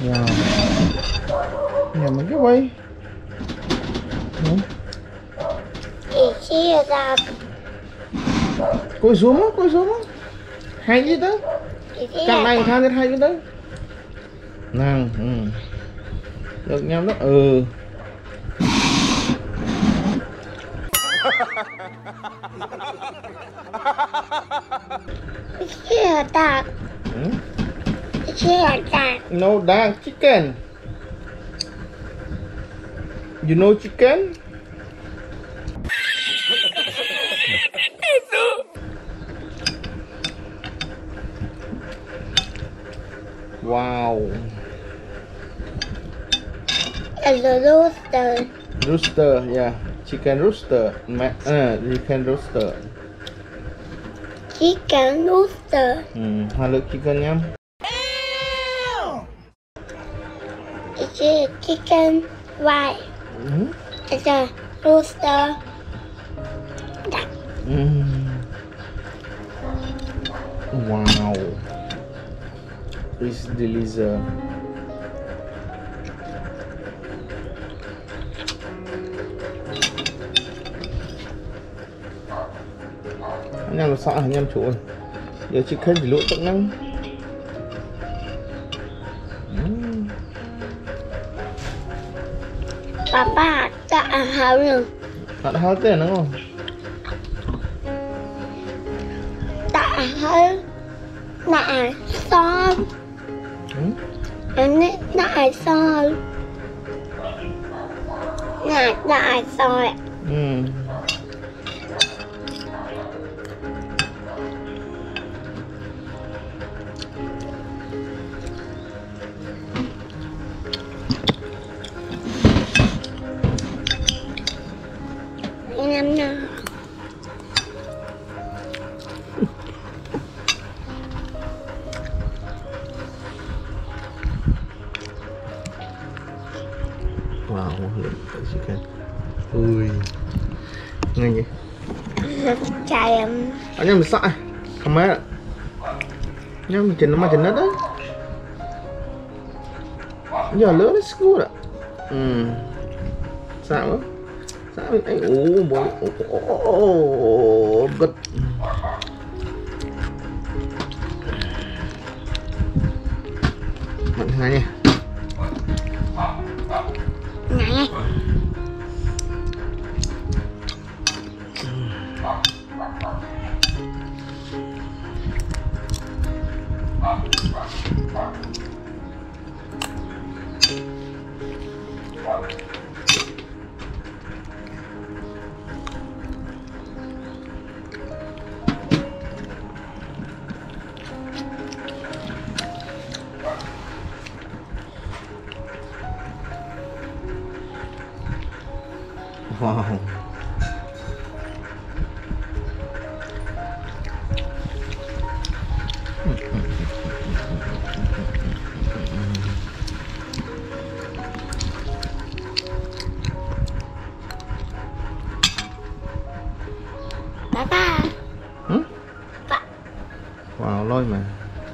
Wow. Nhầm mấy cái quay. Chia ra. Cúi xuống á, cúi xuống á. Hay chứ đó. Cặp này than rất hay chứ đó. Nàng, được nhau đó, Chia tạc. Chia tạc. No dark chicken. You know chicken? Wow. And the rooster. Rooster, yeah. Chicken rooster. Chicken rooster. Chicken rooster. Hai lượt chicken nha. It's a chicken white. It's a rooster. Duck. Wow. It's delicious. Anh em sợ anh em chủ ơi. Giờ chicken thì lụi tận năng. Papa đã hao rồi. Bạn hao tiền đúng không? Đã hao. Đã son. Anh ấy đã son. Đã son. Em nào. Wow, lượng chicken. Ui. Ngay vậy. Chào em. Anh em sợ. Không mấy ạ. Nhưng mà nó mà chân đó. Giờ lớn nó school ạ. Sao đó? Sao anh boy. Good. Bạn hai nha. Này. Wow. Papa. Wow, lôi mà.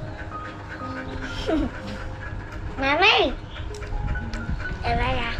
Mami. Em đây à.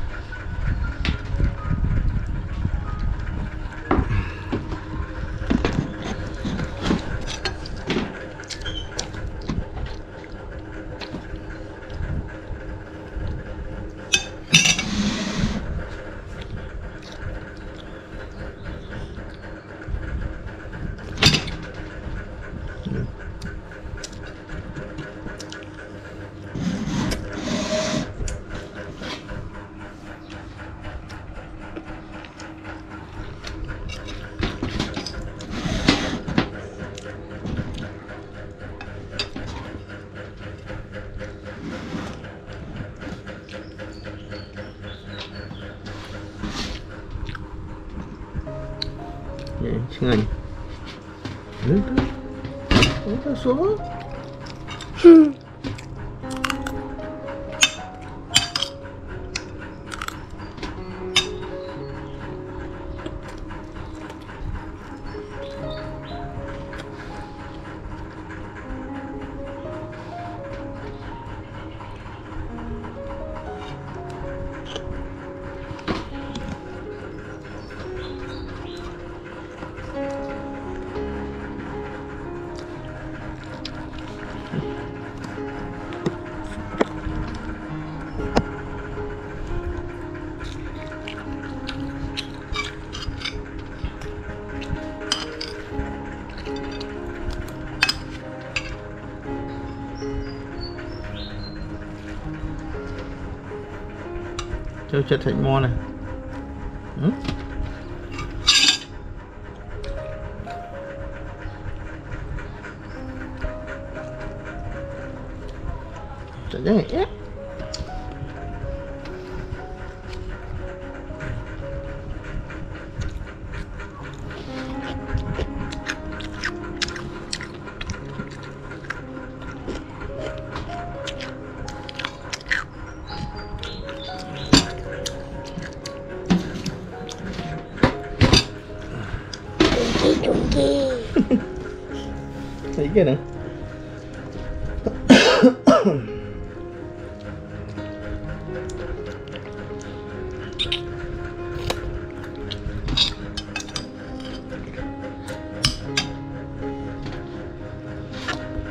Vậy, ngành. Nước xuống. Châu chất thịt ngon này. Chả nhớ ép. Thấy kia nè.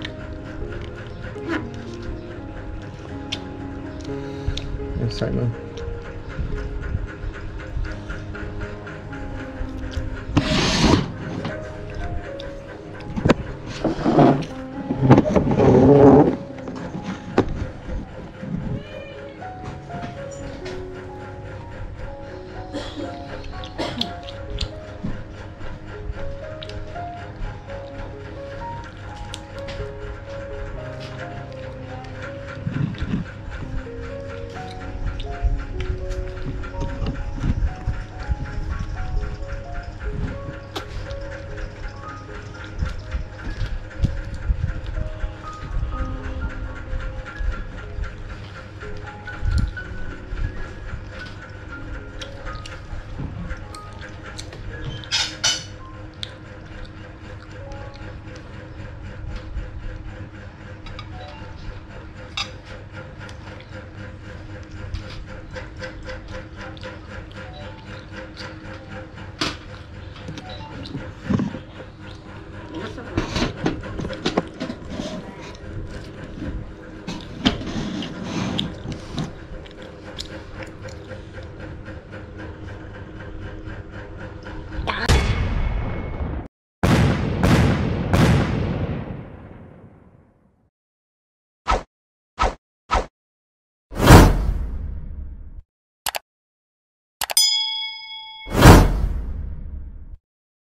Sạch luôn.